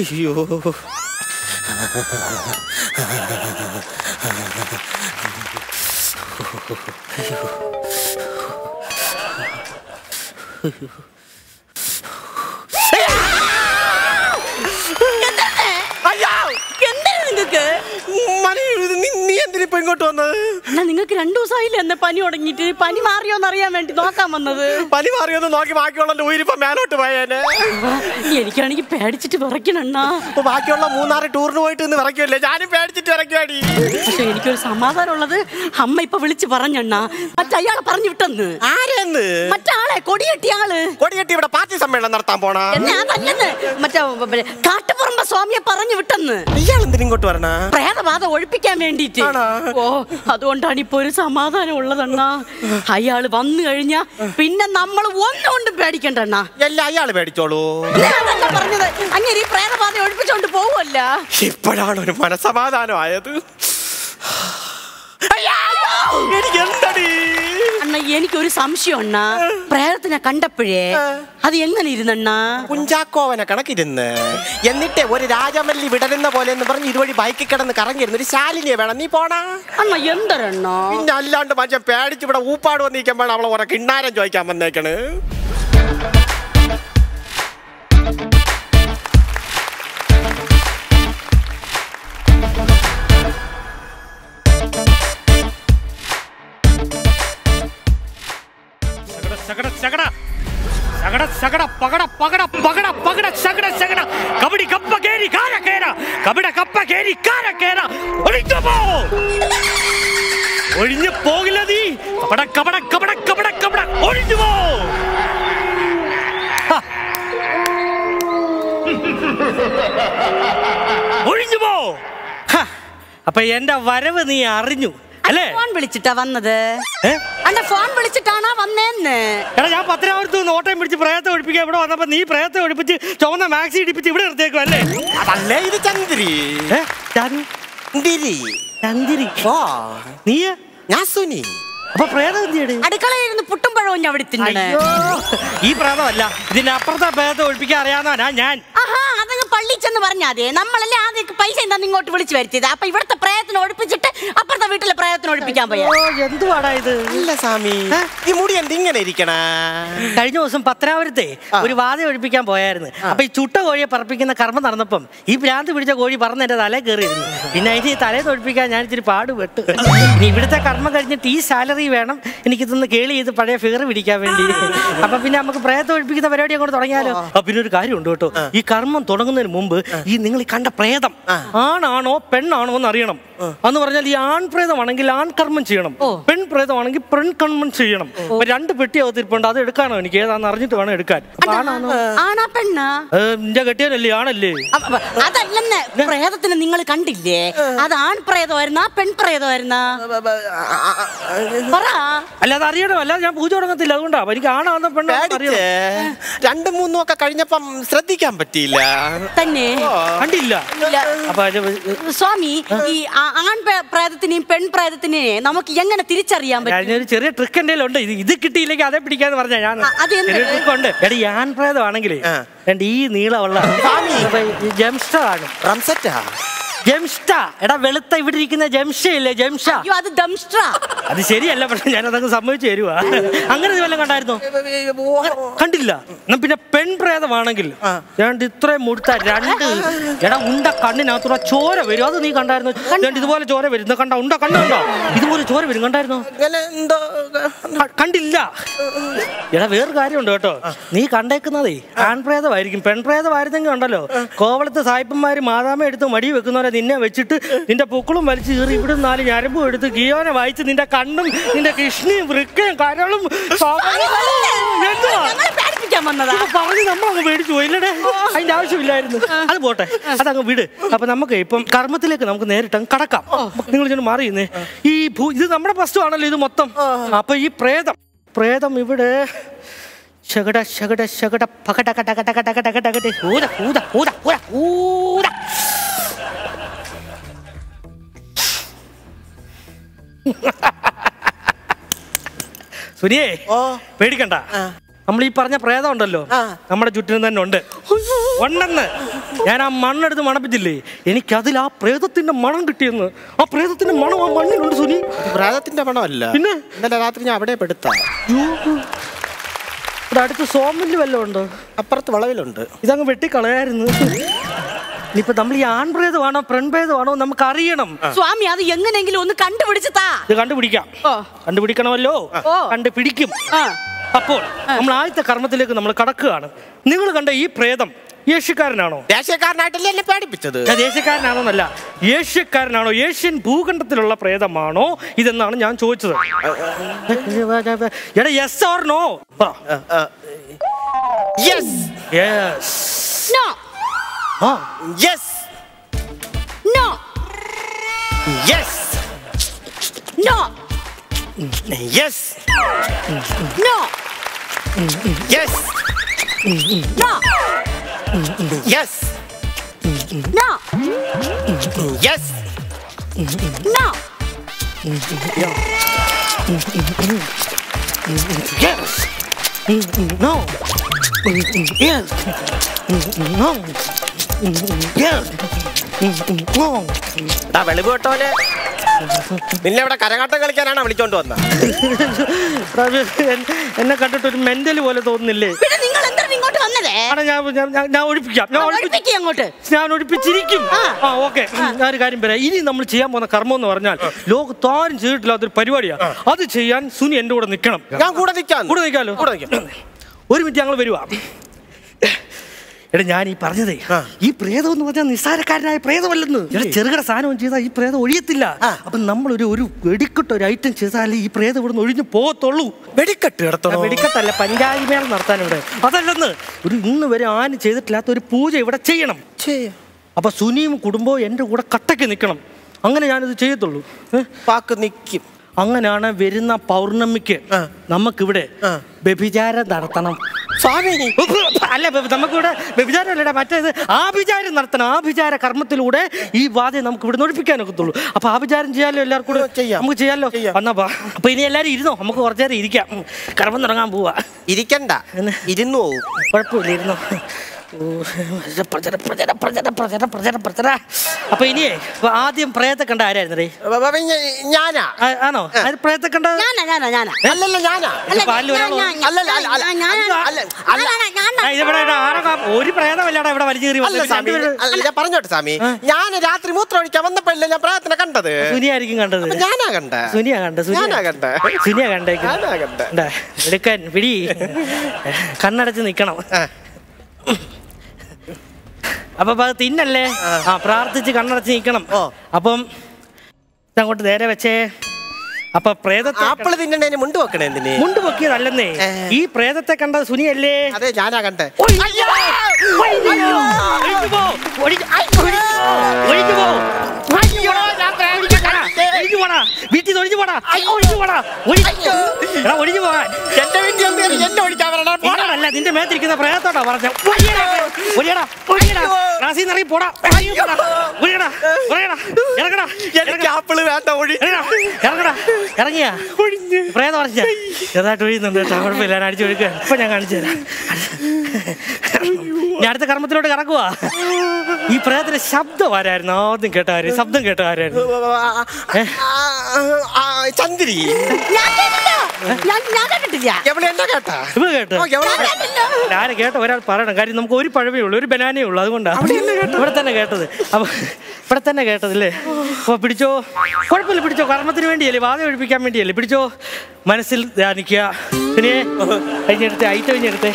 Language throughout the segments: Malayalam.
അയ്യോ നീ എന്തിനിപ്പോ ഇങ്ങോട്ട് വന്നത്? നിങ്ങൾക്ക് 2 ദിവസമായില്ലേ എന്നെ പനി തുടങ്ങിയിട്ട്? പനി മാറിയോന്ന് അറിയാൻ വേണ്ടി നോക്കാൻ വന്നത്. പനി മാറിയോന്ന് നോക്കി ബാക്കിയുള്ള ഊരിപ്പോ മേലോട്ട് പോയേനെ. എനിക്കാണെങ്കിൽ പേടിച്ചിട്ട് വിറയ്ക്കണ. ഇപ്പൊ ബാക്കിയുള്ള 3-6 ടൂറിന് പോയിട്ട് ഇന്ന് വിറയ്ക്കുമല്ലേ, ഞാനും പേടിച്ചിട്ട് വിറയ്ക്കുവാടി. പക്ഷെ എനിക്കൊരു സമാധാനം ഉള്ളത്, അമ്മ ഇപ്പൊ വിളിച്ച് പറഞ്ഞെണ്ണ മറ്റയാളെ പറഞ്ഞു വിട്ടെന്ന്. ആരെന്ന്? മറ്റാളെ കൊടിയെട്ടിയ ആള്. കൊടിയെട്ടി ഇവിടെ പാർട്ടി സമ്മേളനം നടത്താൻ പോണ? അതല്ലെന്ന്, മറ്റേ കാട്ടുപുറമ്പ സ്വാമിയെ പറഞ്ഞു വിട്ടെന്ന്. ഇയാൾ എന്തിനും ഇങ്ങോട്ട് വരണ? പ്രേതബാധ ഒഴിപ്പിക്കാൻ വേണ്ടിട്ട്. ഓ, അതുകൊണ്ടാണ് ഇപ്പൊ ഒരു സമാധാനം ഉള്ളതെണ്ണ. അയാള് വന്നു കഴിഞ്ഞാ പിന്നെ നമ്മൾ ഒന്നുകൊണ്ടും പേടിക്കണ്ടെണ്ണ. എല്ലാം അയാള് പേടിച്ചോളൂ. പറഞ്ഞത് അങ്ങനെ ഈ പ്രേതബാധ ഒഴിപ്പിച്ചോണ്ട് പോവല്ല. ഇപ്പോഴാണ് ഒരു മനസമാധാനം ആയത്. അണ്ണ എനിക്കൊരു സംശയം അണ്ണ. പ്രേതത്തിനെ കണ്ടപ്പോഴേ അത് എങ്ങനെ ഇരുന്നണ്ണ? കുഞ്ചാക്കോവനെ കണക്കിരുന്ന്, എന്നിട്ട് ഒരു രാജമല്ലി വിടരുന്ന പോലെ എന്ന് പറഞ്ഞ് ഇതുവഴി ബൈക്കിൽ കിടന്ന് കറങ്ങിയിരുന്ന ഒരു ശാലിനിയെ വേണം. നീ പോണ അണ്ണ എന്തരണ്ണ? പിന്നെ അല്ലാണ്ട് മനുഷ്യൻ പേടിച്ച് ഇവിടെ ഊപ്പാട് വന്നിരിക്കുമ്പോഴാണ് അവളെ കുറെ കിണ്ണാരം ചോദിക്കാൻ വന്നേക്കണ്. കബഡി കപ്പ കേരി കാര കേര, കബഡ കപ്പ കേരി കാര കേര. ഒഴിഞ്ഞു പോകില്ല നീ. കബട കബട കബട കബട കബട ഒഴിഞ്ഞു പോ. ഒഴിഞ്ഞു പോ. അപ്പൊ എന്റെ വരവ് നീ അറിഞ്ഞു അല്ലേ? ഫോൺ വിളിച്ചിട്ടാ വന്നത്. അന്റെ ഫോൺ വിളിച്ചിട്ടാണോ വന്നേന്ന്? എടാ, ഞാൻ 10,000 ഓട്ടം പിടിച്ച് പ്രേതത്തെ ഒഴിപ്പിക്കാൻ ഇവിടെ വന്നപ്പോ നീ പ്രേതത്തെ ഒഴിപ്പിച്ച് ചുവന്ന മാക്സി ഇടിപ്പിച്ച് ഇവിടെ നിർത്തിയേക്കും അല്ലേ? അതല്ലേ ഇത് ചന്ദ്രി. ചന്ദ്രി നീ? ഞാൻ സുനി. അപ്പൊ പ്രേതം എന്തിയാണ്? അടുക്കളയിരുന്ന് പുട്ടും പഴവും ഞാൻ അവിടെ തിന്നണേ. ഈ പ്രേതമല്ല, ഇതിന്റെ അപ്പുറത്തെ പ്രേതത്തെ ഒഴിപ്പിക്കാൻ അറിയാവുന്നവനാ ഞാൻ. അതങ്ങ് പള്ളി ചെന്ന് പറഞ്ഞാതെ. നമ്മളല്ലേ ആദ്യം പൈസ എന്താ ഇങ്ങോട്ട് വിളിച്ചു വരുത്തിയത്. അപ്പൊ ഇവിടുത്തെ പ്രേതത്തിന് ഒഴിപ്പിച്ചിട്ട് അപ്പുറത്തെ വീട്ടിലെ പ്രേതത്തിന് ഒഴിപ്പിക്കാൻ പോയാ എന്തുവാടാ ഇത്? ഇല്ല സ്വാമി, ഈ മുടി എന്തിങ്ങനെ ഇരിക്കണ? കഴിഞ്ഞ ദിവസം പത്തനാപുരത്തെ ഒരു വാത ഒഴിപ്പിക്കാൻ പോയായിരുന്നു. അപ്പൊ ഈ ചുട്ട കോഴിയെ പറപ്പിക്കുന്ന കർമ്മം നടന്നപ്പം ഈ ഭ്രാന്ത് പിടിച്ച കോഴി പറന്ന് എന്റെ തലേ കയറിയിരുന്നു. പിന്നെ അതിന് തലേ തൊഴിപ്പിക്കാൻ ഞാൻ ഇച്ചിരി പാടുപെട്ടു. ഇനി ഇവിടുത്തെ കർമ്മം കഴിഞ്ഞിട്ട് ഈ സാലറി വേണം എനിക്ക് ഇതൊന്ന് കേളി ചെയ്ത് പഴയ ഫിഗർ പിടിക്കാൻ വേണ്ടി. അപ്പൊ പിന്നെ നമുക്ക് പ്രേതം ഒഴിപ്പിക്കുന്ന പരിപാടി അങ്ങോട്ട് തുടങ്ങിയാലോ? പിന്നെ ഒരു കാര്യമുണ്ട് കേട്ടോ, ഈ കർമ്മം തുടങ്ങുന്നതിന് മുമ്പ് ഈ നിങ്ങൾ ഈ കണ്ട പ്രേതം ആണാണോ പെണ്ണാണോ എന്ന് അറിയണം. എന്ന് പറഞ്ഞാൽ ഈ ആൺ പ്രേതമാണെങ്കിൽ ആൺ കർമ്മം ചെയ്യണം, പെൺ പ്രേതമാണെങ്കിൽ പെൺ കർമ്മം ചെയ്യണം. 2 പെട്ടി അവതരിപ്പുണ്ട്, അത് എടുക്കാനോ എനിക്ക് ഏതാന്ന് അറിഞ്ഞിട്ട് വേണം എടുക്കാൻ. എന്റെ കെട്ടിയനല്ലേ ആണല്ലേ? അതല്ലെന്ന്, പ്രേതത്തിന് നിങ്ങൾ കണ്ടില്ലേ? അത് ആൺ പ്രേതമായിരുന്നാ പെൺ പ്രേതമായിരുന്നാ? അല്ല, അത് അറിയണം, അല്ലാതെ ഞാൻ പൂജ തുടങ്ങത്തില്ല. അതുകൊണ്ടാ എനിക്ക് ആണാന്നോ പെണ്ണോ അറിയണം. 2-3 ഒക്കെ കഴിഞ്ഞപ്പം ശ്രദ്ധിക്കാൻ പറ്റിയില്ല. തന്നെ കണ്ടില്ല. അപ്പൊ സ്വാമി, ഈ ആൺ പ്രേതത്തിനെയും പെൺ പ്രേതത്തിനെയും നമുക്ക് എങ്ങനെ തിരിച്ചറിയാൻ പറ്റും? ഒരു ചെറിയ ട്രിക്ക് എന്റെ ഉണ്ട്. ഇത് കിട്ടിയില്ലെങ്കിൽ അതേ പിടിക്കാന്ന് പറഞ്ഞാ ഞാൻ. ട്രിക്കുണ്ട്. എടാ, ഈ ആൺ പ്രേതമാണെങ്കിലേ ഈ നീളമുള്ള ജംസ്റ്റർ ആണ്. ജംസ്റ്റ. എടാ, വെളുത്ത ഇവിടെ ഇരിക്കുന്ന ജംഷ ഇല്ലേ? ജംഷ. അത് ശരിയല്ല, പക്ഷെ ഞാനതങ്ങ് സമ്മതിച്ചു തരുവാ. അങ്ങനെ വല്ലതും കണ്ടായിരുന്നോ? കണ്ടില്ല. പിന്നെ പെൺപ്രേതമാണെങ്കിൽ ഇത്രയും മുടുത്ത 2 എടാ ഉണ്ട കണ്ണിനകത്തുള്ള ചോര വരും. അത് നീ കണ്ടായിരുന്നു? ഇതുപോലെ ചോര വരും. കണ്ട ഉണ്ട കണ്ണുണ്ടോ? ഇതുപോലെ ചോര വരും. കണ്ടായിരുന്നോ? കണ്ടില്ല. എടാ, വേറൊരു കാര്യമുണ്ട് കേട്ടോ, നീ കണ്ടേക്കുന്നതേ ആൺപ്രേതമായിരിക്കും. പെൺപ്രേതമായിരുന്നെങ്കിൽ ഉണ്ടല്ലോ, കോവളത്ത് സായിപ്പന്മാര് മാതാമ എടുത്ത് മടി വെക്കുന്നവരെ നിന്നെ വെച്ചിട്ട് നിന്റെ പൂക്കളും വലിച്ചു കീറി ഇവിടെ 4 ഞരമ്പും എടുത്ത് ഗിയോനെ വായിച്ച് നിന്റെ കണ്ണും നിന്റെ കിഷ്ണിയും വൃക്കയും കരളും പറഞ്ഞ് നമ്മളങ്ങ് മേടിച്ചു പോയില്ലേ? അതിന്റെ ആവശ്യമില്ലായിരുന്നു. അത് പോട്ടെ, അതങ്ങ് വിട്. അപ്പൊ നമുക്ക് ഇപ്പം കർമ്മത്തിലേക്ക് നമുക്ക് നേരിട്ട് കടക്കാം. നിങ്ങൾ ഇങ്ങനെ മാറിയുന്നേ. ഇത് നമ്മുടെ വസ്തു ആണല്ലോ ഇത് മൊത്തം. അപ്പൊ ഈ പ്രേതം ഇവിടെ ശകട ശകട ശകട പകട കട കട കട കട കട കട ഊത ഊത ഊത ഊത ഊത. സുനിയേ, പേടിക്കണ്ട. നമ്മൾ ഈ പറഞ്ഞ പ്രേതം ഉണ്ടല്ലോ, നമ്മുടെ ചുറ്റിനും തന്നെ ഉണ്ട്. ഞാൻ ആ മണ്ണെടുത്ത് മണപ്പിച്ചില്ലേ, എനിക്കതിൽ ആ പ്രേതത്തിന്റെ മണം കിട്ടിയെന്ന്. ആ പ്രേതത്തിന്റെ മണം ആ മണ്ണിലുണ്ട് സുനി. പ്രേതത്തിന്റെ മണമല്ല, പിന്നെ ഇന്നലെ രാത്രി ഞാൻ അവിടെ പെടുത്താം. ഇവിടെ അടുത്ത് സോമില് വല്ലതും ഉണ്ടോ? അപ്പുറത്ത് വളവിലുണ്ട്. ഇതങ്ങ് വെട്ടിക്കളയായിരുന്നു. ഇനിയിപ്പോ നമ്മൾ ഈ ആൺപ്രേതമാണോ പെൺപ്രേതമാണോ നമുക്ക് അറിയണം. സ്വാമി, അത് എങ്ങനെയെങ്കിലും ഒന്ന് കണ്ടുപിടിച്ചതാ. ഇത് കണ്ടുപിടിക്കാം. കണ്ടുപിടിക്കണമല്ലോ, കണ്ടുപിടിക്കും. അപ്പോൾ നമ്മൾ ആദ്യത്തെ കർമ്മത്തിലേക്ക് നമ്മൾ കടക്കുകയാണ്. നിങ്ങൾ കണ്ട ഈ പ്രേതം ഏഷ്യക്കാരനാണോ? ദേശീയക്കാരനായിട്ടല്ലേ എന്നെ പേടിപ്പിച്ചത്. ദേശീയക്കാരനാണോന്നല്ല, ഏഷ്യക്കാരനാണോ, ഏഷ്യൻ ഭൂഖണ്ഡത്തിലുള്ള പ്രേതമാണോ ഇതെന്നാണ് ഞാൻ ചോദിച്ചത്. എടാ, yes or no? Yes. Yes. No. Yes. No. Yes. No. Yes. No. Yes. No. Yes. No. Yes. No. Yes. No. Yes. No. Yes. No. വെളിപോട്ടോലെ നിന്നെ ഇവിടെ കരകാട്ടം കളിക്കാനാണ് വിളിച്ചോണ്ട് വന്നത്. എന്നെ കണ്ടിട്ട് ഒരു മെന്റൽ പോലെ തോന്നുന്നില്ലേ? ഞാൻ ഒഴിപ്പിക്കാം. ഞാൻ ഒഴിപ്പിച്ചിരിക്കും. ഓക്കെ, ഞാനൊരു കാര്യം പറയാം. ഇനി നമ്മൾ ചെയ്യാൻ പോകുന്ന കർമ്മം എന്ന് പറഞ്ഞാൽ ലോകത്താരും ചെയ്തിട്ടില്ലാത്തൊരു പരിപാടിയാണ്. അത് ചെയ്യാൻ സുനി എന്റെ കൂടെ നിൽക്കണം. ഞാൻ കൂടെ നിൽക്കാമല്ലോ. ഒരു മിനിറ്റ്, ഞങ്ങൾ വരുവാ. എടാ, ഞാൻ ഈ പറഞ്ഞതേ, ഈ പ്രേതം എന്ന് പറഞ്ഞാൽ നിസ്സാരക്കാരനായ പ്രേതമല്ലെന്ന്. ചെറുകിട സാധനം ചെയ്താൽ ഈ പ്രേതം ഒഴിയത്തില്ല. അപ്പൊ നമ്മൾ ഒരു വെടിക്കെട്ട്, ഒരു ഐറ്റം ചെയ്താലേ ഈ പ്രേതം ഇവിടുന്ന് ഒഴിഞ്ഞു പോകത്തുള്ളൂ. വെടിക്കെട്ടല്ല, പഞ്ചായത്ത് മേളം നടത്താൻ ഇവിടെ. അതല്ലെന്ന്, ഇന്ന് വരെ ആരും ചെയ്തിട്ടില്ലാത്ത ഒരു പൂജ ഇവിടെ ചെയ്യണം. അപ്പൊ സുനിയും കുടുംബവും എന്റെ കൂടെ കട്ടയ്ക്ക് നിൽക്കണം. അങ്ങനെ ഞാനിത് ചെയ്യത്തുള്ളൂ. നിൽക്കും. അങ്ങനെയാണ് വരുന്ന പൗർണമിക്ക് നമുക്കിവിടെ വ്യഭിചാരം നടത്തണം. അല്ല, നമുക്കിവിടെ വ്യഭിചാരമല്ലടാ, മറ്റേത് ആഭിചാരം നടത്തണം. ആഭിചാര കർമ്മത്തിലൂടെ ഈ ബാധയെ നമുക്ക് ഇവിടെ ഒഴിപ്പിക്കാനൊക്കത്തുള്ളൂ. അപ്പൊ ആഭിചാരം ചെയ്യാമല്ലോ, എല്ലാവർക്കും കൂടെ നമുക്ക് ചെയ്യാമല്ലോ. എന്നാ അപ്പൊ ഇനി എല്ലാരും ഇരുന്നോ, നമുക്ക് കുറച്ചു നേരം ഇരിക്കാം. കർമ്മം തുടങ്ങാൻ പോവാ. ഇരിക്കണ്ട, ഇരുന്നു പോവും. കുഴപ്പമില്ല, ഇരുന്നോ. അപ്പൊ ഇനിയേ ആദ്യം പ്രേതത്തെ കണ്ട ആരായിരുന്നു? ഞാനാ. ആണോ? പ്രേതത്തെ കണ്ട ഒരു പ്രേതമല്ലാടാ ഇവിടെ വലിച്ചു കയറി. ഞാൻ പറഞ്ഞോട്ടെ സ്വാമി, ഞാൻ രാത്രി മൂത്രം ഒഴിക്കാൻ വന്നപ്പോഴല്ലേ ഞാൻ പ്രേതത്തിനെ കണ്ടത്. സുനിയായിരിക്കും കണ്ടത്. ഞാനാ കണ്ട. സുനിയ കണ്ടേക്ക്. എടുക്കാൻ പിടി, കണ്ണടച്ച് നിക്കണം. അപ്പൊ തിന്നല്ലേ, പ്രാർത്ഥിച്ച് കണ്ണടച്ച് നിൽക്കണം. അപ്പം അങ്ങോട്ട് നേരെ വെച്ചേ. അപ്പൊ പ്രേതത്തെ ആപ്പിള് തിന്നണേന് മുണ്ട് വെക്കണേ. എന്തിന് മുണ്ട് വെക്കിയതല്ലെന്നേ, ഈ പ്രേതത്തെ കണ്ടത് സുനിയല്ലേ? അതെ, ഞാനാ കണ്ടേ. വീട്ടിൽ ഒഴിഞ്ഞു പോടാ. ഒഴിഞ്ഞു പോകാൻ അല്ല, നിന്റെ മേത്തിരിക്കുന്ന പ്രേതത്തോടാ പറഞ്ഞ. പോടാ, ആപ്പിള് വേണ്ട, ഇറങ്ങിയ പ്രേതം പറഞ്ഞ ചെറുതായിട്ട് ഒഴിയുന്നുണ്ട്. കുഴപ്പമില്ല, ഞാൻ അടിച്ചു ഒഴുക്കുക. ഇപ്പൊ ഞാൻ കാണിച്ചു തരാം. ഞാൻ അടുത്ത കർമ്മത്തിലോട്ട് കറക്കുവാ. ഈ പ്രേതത്തിന്റെ ശബ്ദം ആരായിരുന്നു? ആദ്യം കേട്ടായിരുന്നു ശബ്ദം കേട്ടായിരുന്നു? ചന്ദ്രി. ഞാൻ കേട്ട ഒരാൾ പറയണം. കാര്യം നമുക്ക് ഒരു പഴമേ ഉള്ളൂ, ഒരു ബനാനേ ഉള്ളൂ. അതുകൊണ്ടാണ് ഇവിടെ തന്നെ കേട്ടത്. അപ്പൊ ഇവിടെ തന്നെ കേട്ടതല്ലേ? അപ്പൊ പിടിച്ചോ, കുഴപ്പമില്ല, പിടിച്ചോ. കർമ്മത്തിന് വേണ്ടിയല്ലേ, വാദം ഒഴിപ്പിക്കാൻ വേണ്ടിയല്ലേ? പിടിച്ചോ, മനസ്സിൽ ധ്യാനിക്കുക. പിന്നെ കഴിഞ്ഞെടുത്തേ, ഐറ്റം കഴിഞ്ഞെടുത്തേ.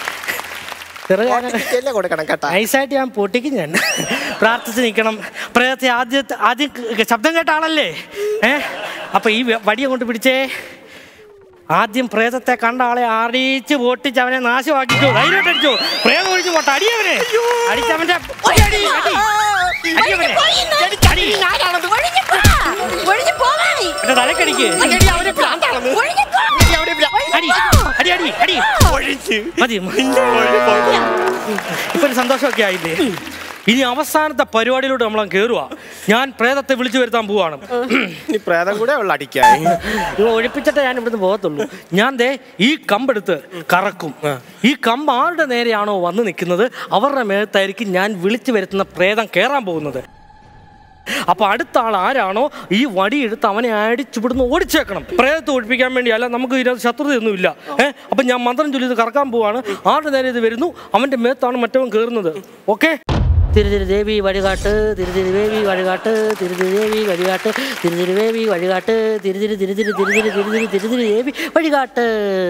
നൈസായിട്ട് ഞാൻ പൊട്ടിക്കും. ഞാൻ പ്രാർത്ഥിച്ച് നിൽക്കണം. പ്രേതത്തെ ആദ്യം ശബ്ദം കേട്ട ആളല്ലേ? അപ്പൊ ഈ വടിയെ കൊണ്ട് പിടിച്ചേ. ആദ്യം പ്രേതത്തെ കണ്ട ആളെ അറിയിച്ച് പൊട്ടിച്ച് അവനെ നാശമാക്കിച്ചു. ധൈര്യമായിട്ട് അടിച്ചു. പ്രേതം ഒഴിച്ചു പോട്ടെ. അടിയവനെ അടിച്ചവന്റെ തലക്കടിക്ക്. മതി. ഇപ്പൊ ഒരു സന്തോഷമൊക്കെ ആയില്ലേ? ഇനി അവസാനത്തെ പരിപാടിയിലോട്ട് നമ്മൾ കയറുക. ഞാൻ പ്രേതത്തെ വിളിച്ചു വരുത്താൻ പോവാണ്. നീ പ്രേതം കൂടെ ഉള്ള അടിക്കാൻ ഒഴിപ്പിച്ചിട്ടേ ഞാൻ ഇവിടുന്ന് പോകത്തുള്ളൂ. ഞാൻ ദേ ഈ കമ്പെടുത്ത് കറക്കും. ഈ കമ്പ് ആരുടെ നേരെയാണോ വന്ന് നിൽക്കുന്നത് അവരുടെ മേത്തായിരിക്കും ഞാൻ വിളിച്ചു വരുത്തുന്ന പ്രേതം കയറാൻ പോകുന്നത്. അപ്പൊ അടുത്ത ആൾ ആരാണോ ഈ വടി എടുത്ത് അവനെ അടിച്ചിവിടുന്ന് ഓടിച്ചേക്കണം. പ്രേതത്തെ ഒഴിപ്പിക്കാൻ വേണ്ടി. അല്ല നമുക്ക് ഇതിനകത്ത് ശത്രുതയൊന്നുമില്ല. അപ്പൊ ഞാൻ മന്ത്രം ചൊല്ലി ഇത് കറക്കാൻ പോവാണ്. ആരുടെ നേരെ ഇത് വരുന്നു അവന്റെ മേത്താണ് മറ്റവൻ കയറുന്നത്. ഓക്കെ. തിരുതിരുദേവി വഴികാട്ട്, തിരുതിരുദേവി വഴികാട്ട്, തിരുതിരുദേവി വഴികാട്ട്, തിരുതിരുദേവി വഴികാട്ട്, തിരുതിരുദേവി വഴികാട്ട്.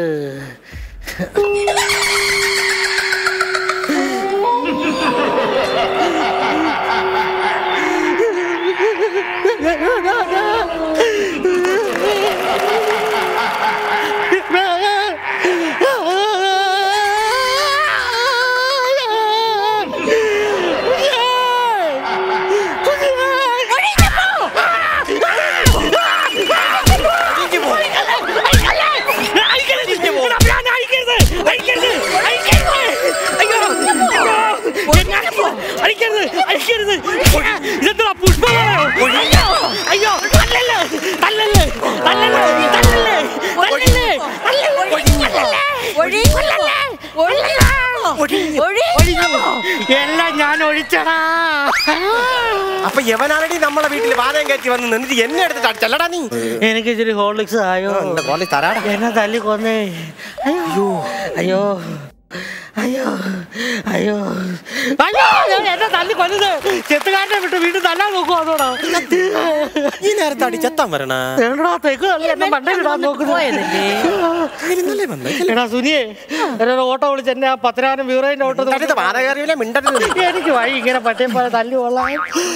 എല്ലാം ഞാൻ ഒഴിച്ചടാ. അപ്പൊ യവനാണടി നമ്മളെ വീട്ടിൽ വാദം കയറ്റി വന്ന് നിന്നിട്ട് എന്നെ എടുത്തിട്ട് അടിച്ചല്ലടാ നീ. എനിക്ക് ഇച്ചിരി ഹോർലിക്സ് ആയോ? തരാടാ. എന്നെ തല്ലി കൊന്നേ. അയ്യോ അയ്യോ അയ്യോ അയ്യോ അയ്യോ എന്നെ തല്ലി കൊന്നത്. ചെത്തുകാരനെ വിട്ട് വീണ്ടും തല്ലാൻ നോക്കുവോ? അതോടാ ഈ നേരത്തെ അടി ചെത്താൻ വരണ തെക്ക് എന്നെ മണ്ടയിലിടാൻ നോക്കുന്നേടാ. സുനിയെ എന്നോട് ഓട്ടോ വിളിച്ച് എന്നെ ആ 10,000 വ്യൂറേന്റെ ഓട്ടോ എനിക്ക് വഴി ഇങ്ങനെ പറ്റേ പോലെ തല്ലി കൊള്ളാം.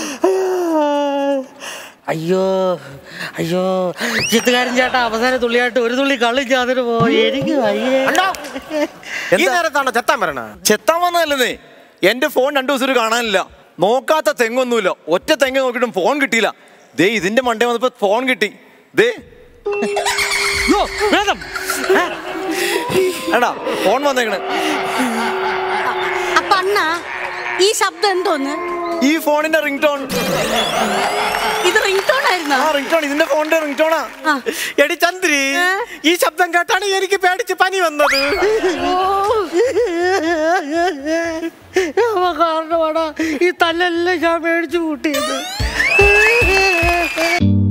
അയ്യോ അയ്യോ ചിത്തുകാരൻ ചേട്ടാ അവസാനം തുള്ളിയായിട്ട് ഒരു തുള്ളി കളിച്ച് അതിന് പോയി. എനിക്ക് വയ്യേ. ഈ നേരത്താണോ ചെത്താൻ വരണ? ചെത്താൻ വന്നതല്ലേ. എന്റെ ഫോൺ 2 ദിവസം കാണാനില്ല. നോക്കാത്ത തെങ്ങൊന്നുമില്ല. ഒറ്റ തെങ്ങ് നോക്കിയിട്ടും ഫോൺ കിട്ടിയില്ല. ദേ ഇതിന്റെ മണ്ടേ വന്നപ്പോ ഫോൺ കിട്ടി. ദേ എടാ ഫോൺ വന്നേക്കണ്. അപ്പൊ അണ്ണാ ഈ ശബ്ദം എന്തോന്ന്? ഈ ഫോണിന്റെ റിംഗ് ടോൺ. ഇത് റിംഗ് ടോൺ ആയിരുന്നോ? ആ റിംഗ് ടോൺ ഇതിന്റെ ഫോണിന്റെ റിംഗ് ടോണാ. എടി ചന്ദ്രി, ഈ ശബ്ദം കേട്ടാണ് എനിക്ക് പേടിച്ച് പനി വന്നത്. കാരണമാടാ ഈ തല്ലെല്ലാം ഞാൻ മേടിച്ചു കൂട്ടിയത്.